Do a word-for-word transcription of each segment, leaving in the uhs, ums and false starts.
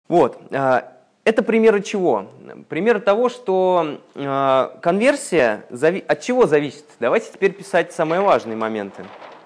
Вот. Это примеры чего? Примеры того, что конверсия от чего зависит. Давайте теперь писать самые важные моменты.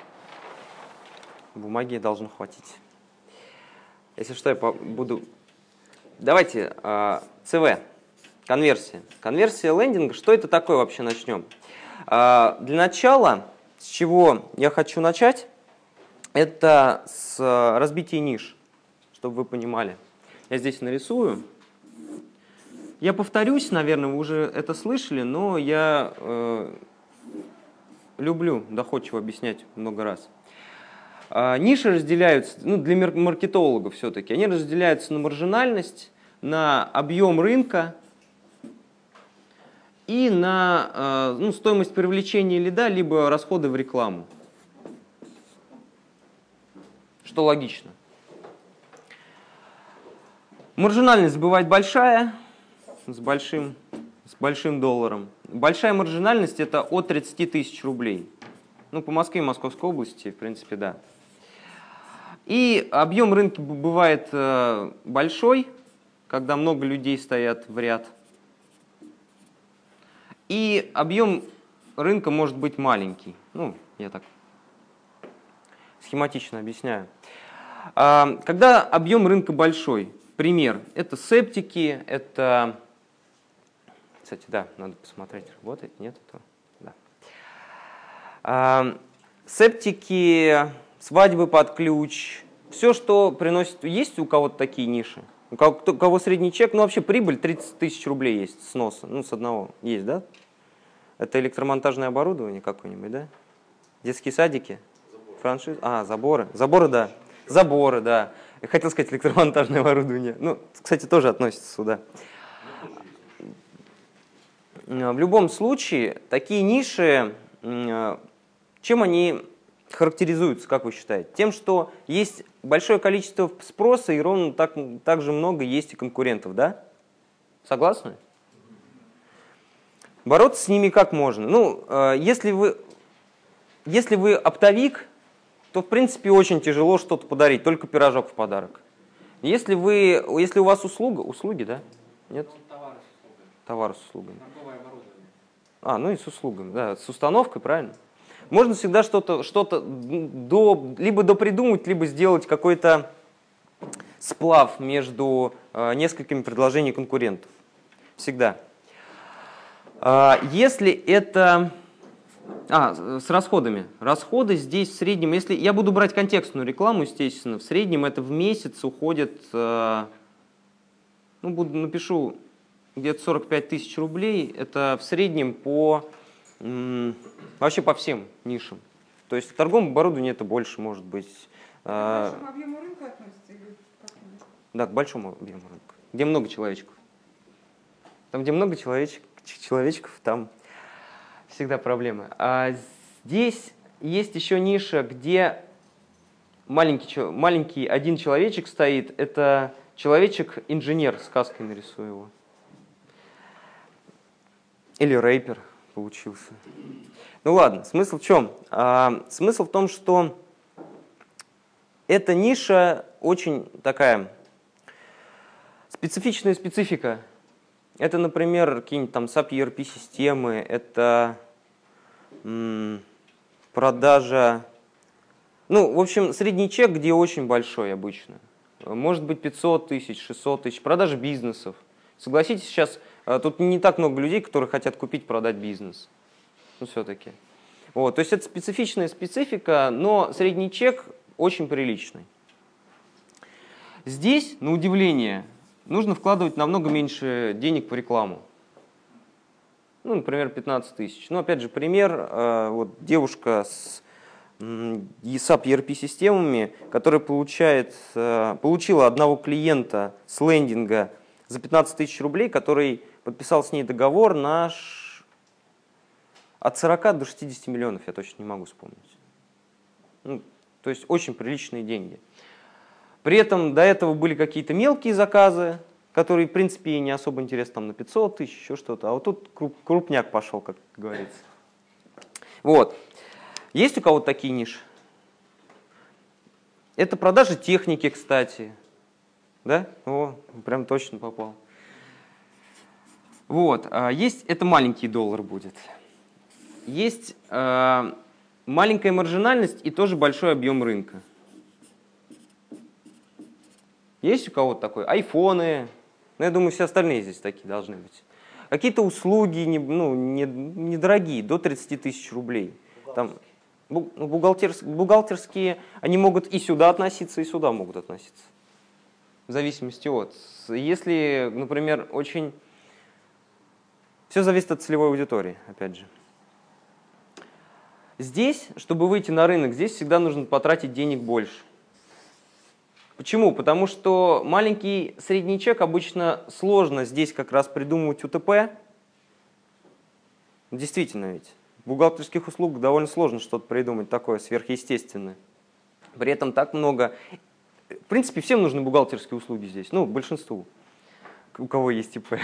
Бумаги должно хватить. Если что, я буду... Давайте ЦВ. Конверсия. Конверсия лендинга. Что это такое вообще? Начнем. Для начала, с чего я хочу начать, это с разбития ниш, чтобы вы понимали. Я здесь нарисую. Я повторюсь, наверное, вы уже это слышали, но я э, люблю доходчиво объяснять много раз. А, ниши разделяются, ну, для маркетологов все-таки, они разделяются на маржинальность, на объем рынка и на э, ну, стоимость привлечения лида, либо расходы в рекламу. Что логично. Маржинальность бывает большая, с большим, с большим долларом. Большая маржинальность – это от тридцати тысяч рублей. Ну, по Москве и Московской области, в принципе, да. И объем рынка бывает э, большой, когда много людей стоят в ряд. И объем рынка может быть маленький. Ну, я так схематично объясняю. А, когда объем рынка большой, пример, это септики, это... Кстати, да, надо посмотреть, работает, нет? Это, да. а, септики, свадьбы под ключ, все, что приносит... Есть у кого-то такие ниши? У кого, у кого средний чек, ну вообще прибыль тридцать тысяч рублей есть сноса, ну с одного есть, да? Это электромонтажное оборудование какое-нибудь, да? Детские садики? Франшизы? А, заборы. Заборы, да. Заборы, да. Я хотел сказать электромонтажное оборудование. Ну, кстати, тоже относится сюда. В любом случае, такие ниши, чем они характеризуются, как вы считаете? Тем, что есть большое количество спроса и ровно так, так же много есть и конкурентов, да? Согласны? Бороться с ними как можно? Ну, если вы, если вы оптовик, то, в принципе, очень тяжело что-то подарить, только пирожок в подарок. Если, вы, если у вас услуга, услуги, да? Нет? Товары с услугами. Товары с услугами. Торговое оборудование. А, ну и с услугами, да, с установкой, правильно? Можно всегда что-то что-то до, либо допридумать, либо сделать какой-то сплав между э, несколькими предложениями конкурентов. Всегда. А, если это... А, с расходами. Расходы здесь в среднем, если я буду брать контекстную рекламу, естественно, в среднем это в месяц уходит, э, ну, буду, напишу, где-то сорок пять тысяч рублей, это в среднем по, м, вообще по всем нишам. То есть в торговом оборудовании это больше может быть. Э, к большому объему рынка относится? Или да, к большому объему рынка. Где много человечков. Там, где много человечек, человечков, там всегда проблемы. А здесь есть еще ниша, где маленький, маленький один человечек стоит. Это человечек-инженер, сказкой нарисую его. Или рэпер получился. Ну ладно, смысл в чем? А, смысл в том, что эта ниша очень такая специфичная специфика. Это, например, какие-нибудь там сап и эр пи-системы, это м, продажа, ну, в общем, средний чек, где очень большой обычно. Может быть пятьсот тысяч, шестьсот тысяч, продажа бизнесов. Согласитесь, сейчас тут не так много людей, которые хотят купить, продать бизнес. Ну, все-таки. Вот, то есть это специфичная специфика, но средний чек очень приличный. Здесь, на удивление, нужно вкладывать намного меньше денег в рекламу. Ну, например, пятнадцать тысяч. Но опять же, пример. Вот девушка с сап и эр пи-системами, которая получает, получила одного клиента с лендинга за пятнадцать тысяч рублей, который подписал с ней договор на от сорока до шестидесяти миллионов, я точно не могу вспомнить. Ну, то есть очень приличные деньги. При этом до этого были какие-то мелкие заказы, которые, в принципе, не особо интересны, там на пятьсот тысяч, еще что-то. А вот тут крупняк пошел, как говорится. Вот. Есть у кого-то такие ниши? Это продажи техники, кстати. Да? О, прям точно попал. Вот, есть, это маленький доллар будет. Есть э, маленькая маржинальность и тоже большой объем рынка. Есть у кого-то такой? Айфоны. Ну, я думаю, все остальные здесь такие должны быть. Какие-то услуги не, ну, не, недорогие, до тридцати тысяч рублей. Там, бухгалтерские, бухгалтерские, они могут и сюда относиться, и сюда могут относиться. В зависимости от. Если, например, очень... Все зависит от целевой аудитории, опять же. Здесь, чтобы выйти на рынок, здесь всегда нужно потратить денег больше. Почему? Потому что маленький средний чек обычно сложно здесь как раз придумывать УТП. Действительно ведь. В бухгалтерских услугах довольно сложно что-то придумать такое сверхъестественное. При этом так много... В принципе, всем нужны бухгалтерские услуги здесь. Ну, большинству, у кого есть ИП.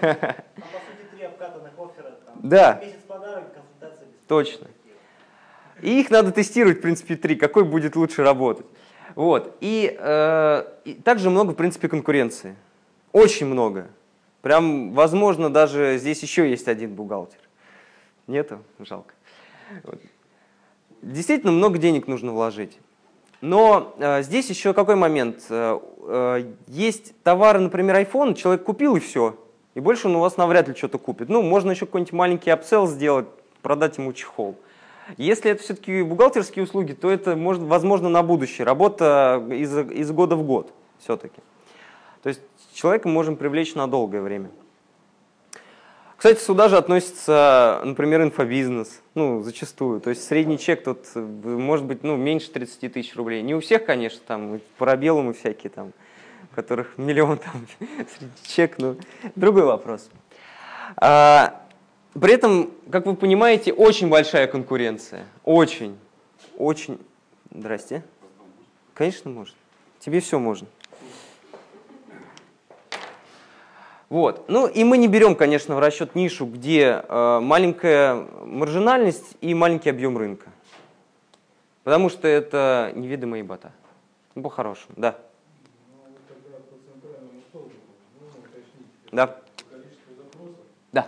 Да. Месяц подарок, консультация бесплатная. Точно. И их надо тестировать, в принципе, три. Какой будет лучше работать. Вот. И, э, и также много, в принципе, конкуренции. Очень много. Прям, возможно, даже здесь еще есть один бухгалтер. Нету? Жалко. Вот. Действительно, много денег нужно вложить. Но э, здесь еще какой момент? Э, э, есть товары, например, iPhone, человек купил и все. И больше он у вас навряд ли что-то купит. Ну, можно еще какой-нибудь маленький апселл сделать, продать ему чехол. Если это все-таки бухгалтерские услуги, то это может, возможно на будущее. Работа из, из года в год все-таки. То есть человека мы можем привлечь на долгое время. Кстати, сюда же относится, например, инфобизнес. Ну, зачастую. То есть средний чек тут может быть ну, меньше тридцати тысяч рублей. Не у всех, конечно, там парабеллумы всякие там, у которых миллион там средний чек, но другой вопрос. А, при этом, как вы понимаете, очень большая конкуренция. Очень. Очень. Здрасте. Конечно, можно. Тебе все можно. Вот. Ну и мы не берем, конечно, в расчет нишу, где э, маленькая маржинальность и маленький объем рынка. Потому что это неведомая ебата. Ну, по-хорошему, да. Да. Да.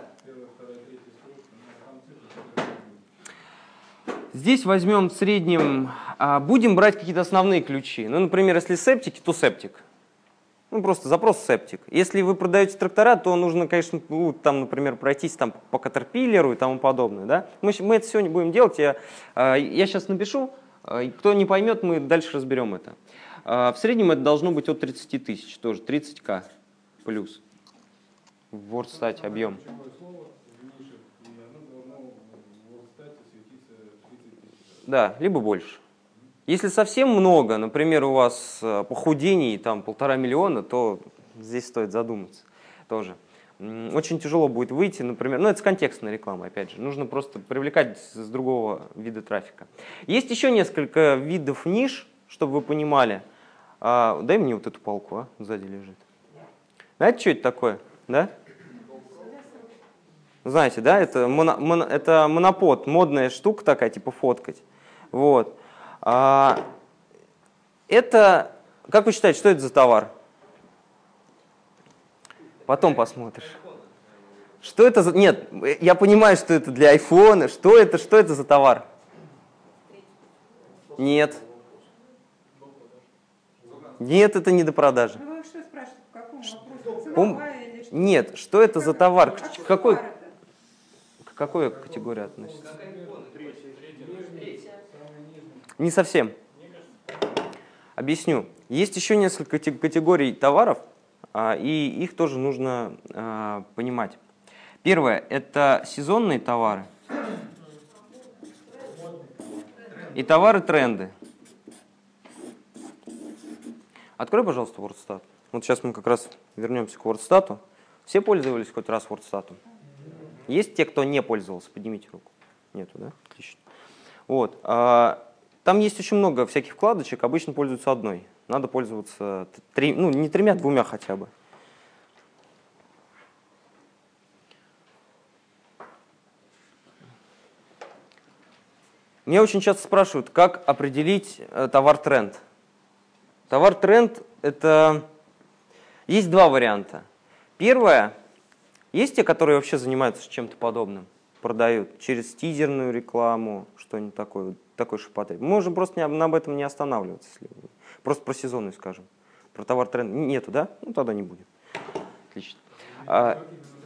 Здесь возьмем в среднем, а, будем брать какие-то основные ключи. Ну, например, если септики, то септик. Ну, просто запрос септик. Если вы продаете трактора, то нужно, конечно, ну, там, например, пройтись там, по Caterpillar и тому подобное. Да? Мы, мы это сегодня будем делать. Я, я сейчас напишу. Кто не поймет, мы дальше разберем это. В среднем это должно быть от тридцати тысяч, тоже тридцать тысяч плюс. В WordStat объем. Да, либо больше. Если совсем много, например, у вас похудений там полтора миллиона, то здесь стоит задуматься тоже. Очень тяжело будет выйти, например, ну это с контекстной рекламой, опять же, нужно просто привлекать с другого вида трафика. Есть еще несколько видов ниш, чтобы вы понимали. А, дай мне вот эту палку, а, сзади лежит. Знаете, что это такое? Да? Знаете, да, это, моно, моно, это монопод, модная штука такая, типа фоткать. Вот. А, это, как вы считаете, что это за товар? Потом посмотришь. Что это за... Нет, я понимаю, что это для айфона. Что это, что это за товар? Нет. Нет, это не до продажи. Ну вы что спрашиваете, по какому вопросу? Пом... Или что? Нет, что это за товар? А что Какой... товар это? К какой категории относится? Не совсем. Объясню. Есть еще несколько категорий товаров, и их тоже нужно понимать. Первое – это сезонные товары и товары-тренды. Открой, пожалуйста, WordStat. Вот сейчас мы как раз вернемся к WordStat. Все пользовались хоть раз WordStat? Есть те, кто не пользовался? Поднимите руку. Нету, да? Отлично. Вот. Там есть очень много всяких вкладочек, обычно пользуются одной. Надо пользоваться, три, ну не тремя, двумя хотя бы. Меня очень часто спрашивают, как определить товар-тренд. Товар-тренд – это Есть два варианта. Первое, есть те, которые вообще занимаются чем-то подобным, продают через тизерную рекламу, что-нибудь такое, такой шепотреб. Мы можем просто не, об этом не останавливаться, если просто про сезонную скажем. Про товар тренд нету, да? Ну тогда не будем. Отлично. А,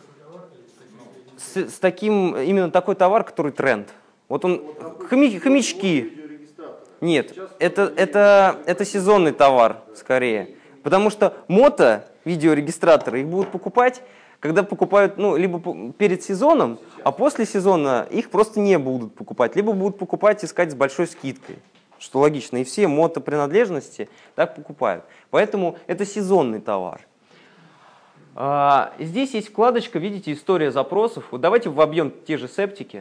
с, с таким, именно такой товар, который тренд. Вот он, хомя, хомячки. Нет, это, это, это сезонный товар скорее. Потому что мото, видеорегистраторы, их будут покупать, когда покупают, ну, либо перед сезоном, а после сезона их просто не будут покупать, либо будут покупать, искать с большой скидкой, что логично. И все мотопринадлежности так покупают. Поэтому это сезонный товар. А, здесь есть вкладочка, видите, история запросов. Вот давайте вобьем те же септики.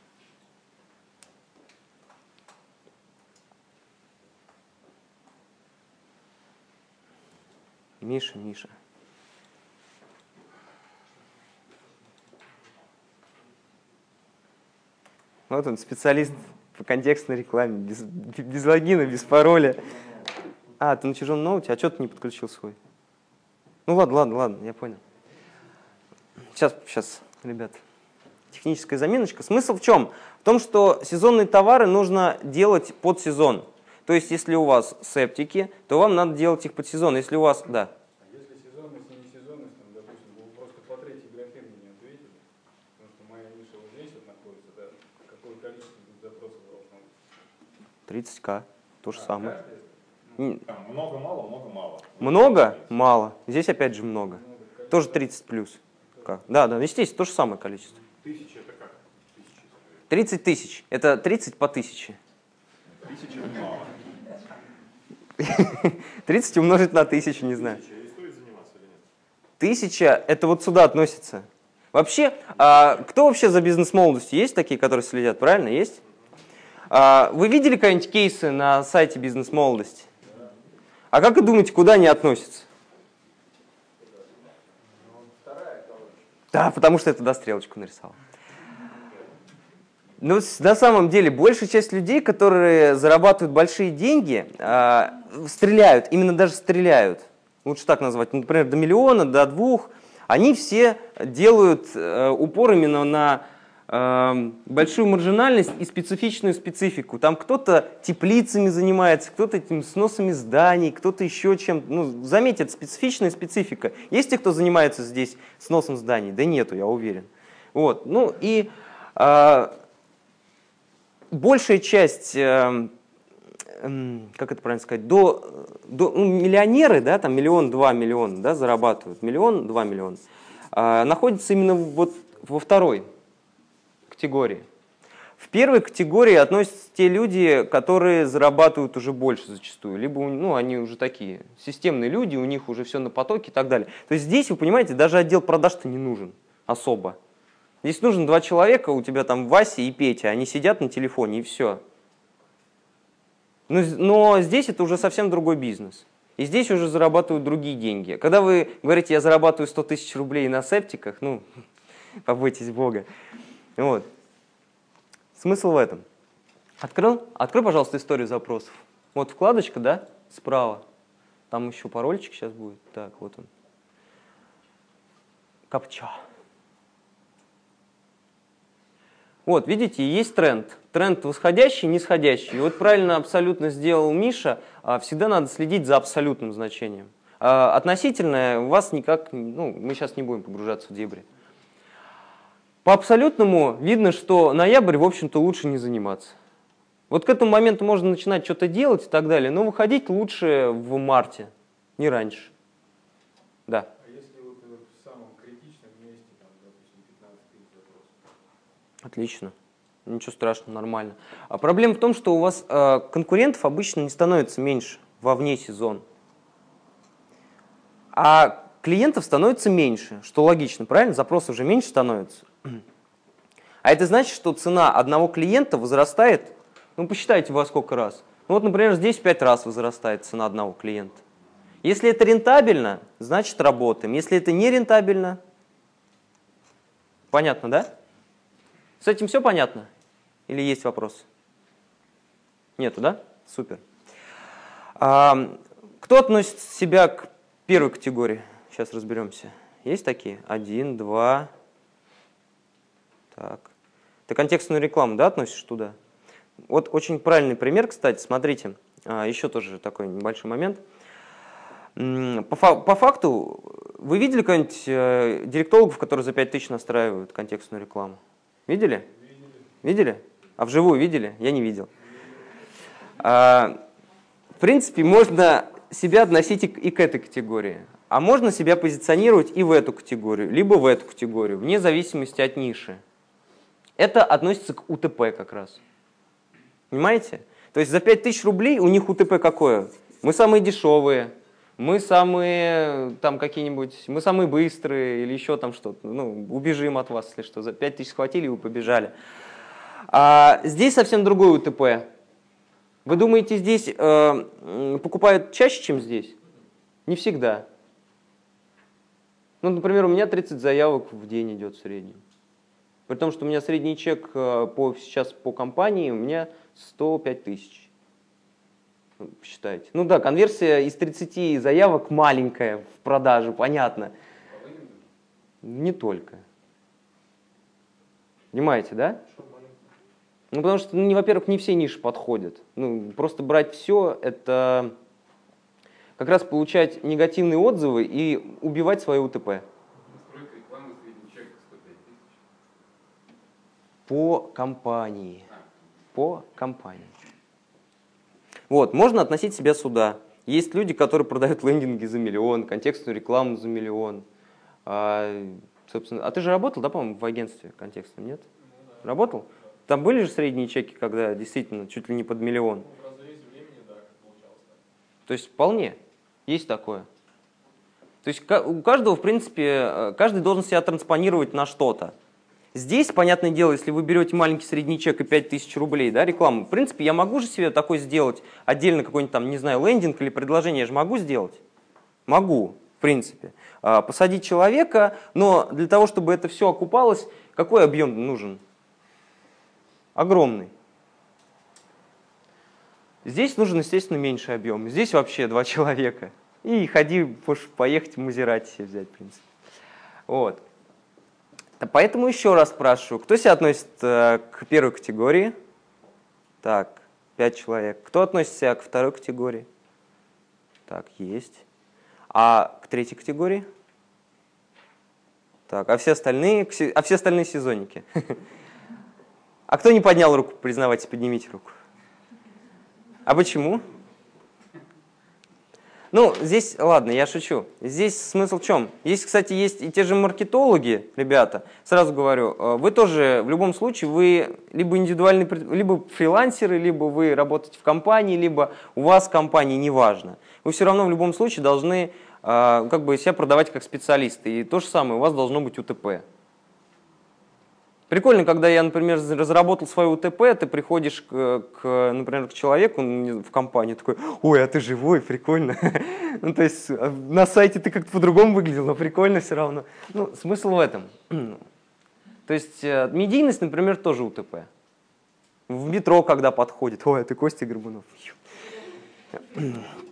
Миша, Миша. Вот он, специалист по контекстной рекламе, без, без логина, без пароля. А, ты на чужом ноуте? А что ты не подключил свой? Ну ладно, ладно, ладно, я понял. Сейчас, сейчас, ребят. Техническая заминочка. Смысл в чем? В том, что сезонные товары нужно делать под сезон. То есть, если у вас септики, то вам надо делать их под сезон. Если у вас, да. А если сезонность и не сезонность, там, допустим, вы просто по третьей графе мне не ответили, потому что моя ниша вот здесь вот находится, да, какое количество запросов должно быть? тридцать тысяч. То же а, самое. Ну, там много-мало, много-мало. Много? Мало. Здесь опять же много. много Тоже тридцать плюс. Как? Да, да, естественно, то же самое количество. Тысяча это как? тридцать тысяч. Это тридцать по тысяче. Тысяча это мало. тридцать умножить на тысячу, не знаю. Тысяча, и стоит заниматься или нет? Тысяча, это вот сюда относится. Вообще, а, кто вообще за бизнес-молодостью? Есть такие, которые следят, правильно? Есть? А, вы видели какие-нибудь кейсы на сайте бизнес-молодости? А как вы думаете, куда они относятся? Да, потому что я туда стрелочку нарисовал. Ну, на самом деле, большая часть людей, которые зарабатывают большие деньги, э, стреляют, именно даже стреляют, лучше так назвать, например, до миллиона, до двух, они все делают э, упор именно на э, большую маржинальность и специфичную специфику. Там кто-то теплицами занимается, кто-то этим сносами зданий, кто-то еще чем-то. Ну, заметьте, это специфичная специфика. Есть те, кто занимается здесь сносом зданий? Да нету, я уверен. Вот, ну и... Э, Большая часть, э, э, как это правильно сказать, до, до ну, миллионеры, да, там миллион-два миллиона, да, зарабатывают, миллион-два миллиона, э, находятся именно вот во второй категории. В первой категории относятся те люди, которые зарабатывают уже больше зачастую, либо ну, они уже такие системные люди, у них уже все на потоке и так далее. То есть здесь, вы понимаете, даже отдел продаж-то не нужен особо. Здесь нужно два человека, у тебя там Вася и Петя, они сидят на телефоне и все. Но, но здесь это уже совсем другой бизнес. И здесь уже зарабатывают другие деньги. Когда вы говорите, я зарабатываю сто тысяч рублей на септиках, ну, побойтесь Бога. Вот. Смысл в этом. Открыл? Открой, пожалуйста, историю запросов. Вот вкладочка, да, справа. Там еще парольчик сейчас будет. Так, вот он. Капча. Вот, видите, есть тренд. Тренд восходящий, нисходящий. И вот правильно абсолютно сделал Миша. Всегда надо следить за абсолютным значением. Относительное у вас никак, ну, мы сейчас не будем погружаться в дебри. По абсолютному видно, что ноябрь, в общем-то, лучше не заниматься. Вот к этому моменту можно начинать что-то делать и так далее, но выходить лучше в марте, не раньше. Да. А если вот в самом критичном месте, там, допустим, пятнадцать тысяч запросов? Отлично. Ничего страшного, нормально. А проблема в том, что у вас э, конкурентов обычно не становится меньше во вне сезон. А клиентов становится меньше, что логично, правильно? Запросов уже меньше становится. А это значит, что цена одного клиента возрастает, ну посчитайте во сколько раз. Ну вот, например, здесь в пять раз возрастает цена одного клиента. Если это рентабельно, значит работаем. Если это не рентабельно, понятно, да? С этим все понятно? Или есть вопросы? Нету, да? Супер. А, кто относит себя к первой категории? сейчас разберемся. Есть такие? Один, два. Так. Ты контекстную рекламу, да, относишь туда? Вот очень правильный пример, кстати, смотрите. А, еще тоже такой небольшой момент. По, фа по факту, вы видели кого-нибудь э, директологов, которые за пять тысяч настраивают контекстную рекламу? Видели? Видели. Видели? А вживую видели? Я не видел. А, в принципе, можно себя относить и, и к этой категории. А можно себя позиционировать и в эту категорию, либо в эту категорию, вне зависимости от ниши. Это относится к У Т П как раз. Понимаете? То есть за пять тысяч рублей у них У Т П какое? Мы самые дешевые. Мы самые там какие-нибудь, мы самые быстрые или еще там что-то. Ну, убежим от вас, если что. За пять тысяч схватили и вы побежали. А здесь совсем другой У Т П. Вы думаете, здесь э, покупают чаще, чем здесь? Не всегда. Ну, например, у меня тридцать заявок в день идет в среднем. При том, что у меня средний чек по, сейчас по компании у меня сто пять тысяч. Считайте. Ну да, конверсия из тридцати заявок маленькая в продажу, понятно. Не только. Понимаете, да? Ну потому что, ну, во-первых, не все ниши подходят. Ну, просто брать все, это как раз получать негативные отзывы и убивать свое У Т П. Настройка рекламы, средний чек сто пять тысяч. По компании. По компании. Вот, можно относить себя сюда. Есть люди, которые продают лендинги за миллион, контекстную рекламу за миллион. А, собственно, а ты же работал, да, по-моему, в агентстве контекстном, нет? Ну, да. Работал? Там были же средние чеки, когда действительно чуть ли не под миллион? Ну, в разрезе времени, да, как получалось. То есть вполне есть такое. То есть у каждого, в принципе, каждый должен себя транспонировать на что-то. Здесь, понятное дело, если вы берете маленький средний чек и пять тысяч рублей, да, рекламу, в принципе, я могу же себе такой сделать, отдельно какой-нибудь там, не знаю, лендинг или предложение, я же могу сделать? Могу, в принципе. Посадить человека, но для того, чтобы это все окупалось, какой объем нужен? Огромный. Здесь нужен, естественно, меньший объем. Здесь вообще два человека. И ходи, поехать в Мазерати себе взять, в принципе. Вот. Поэтому еще раз спрашиваю, кто себя относит э, к первой категории? Так, пять человек. Кто относит себя к второй категории? Так, есть. А к третьей категории? Так, а все остальные, а все остальные сезонники? А кто не поднял руку, признавайте, поднимите руку. А почему? Ну, здесь, ладно, я шучу. Здесь смысл в чем? Здесь, кстати, есть и те же маркетологи, ребята. Сразу говорю, вы тоже, в любом случае, вы либо индивидуальные, либо фрилансеры, либо вы работаете в компании, либо у вас компания, неважно. Вы все равно в любом случае должны как бы себя продавать как специалисты. И то же самое, у вас должно быть У Т П. Прикольно, когда я, например, разработал свое У Т П, ты приходишь, к, к, например, к человеку в компанию, такой, ой, а ты живой, прикольно. Ну, то есть на сайте ты как-то по-другому выглядел, но прикольно все равно. Ну, смысл в этом. То есть медийность, например, тоже У Т П. В метро, когда подходит, ой, а ты Костя Горбунов.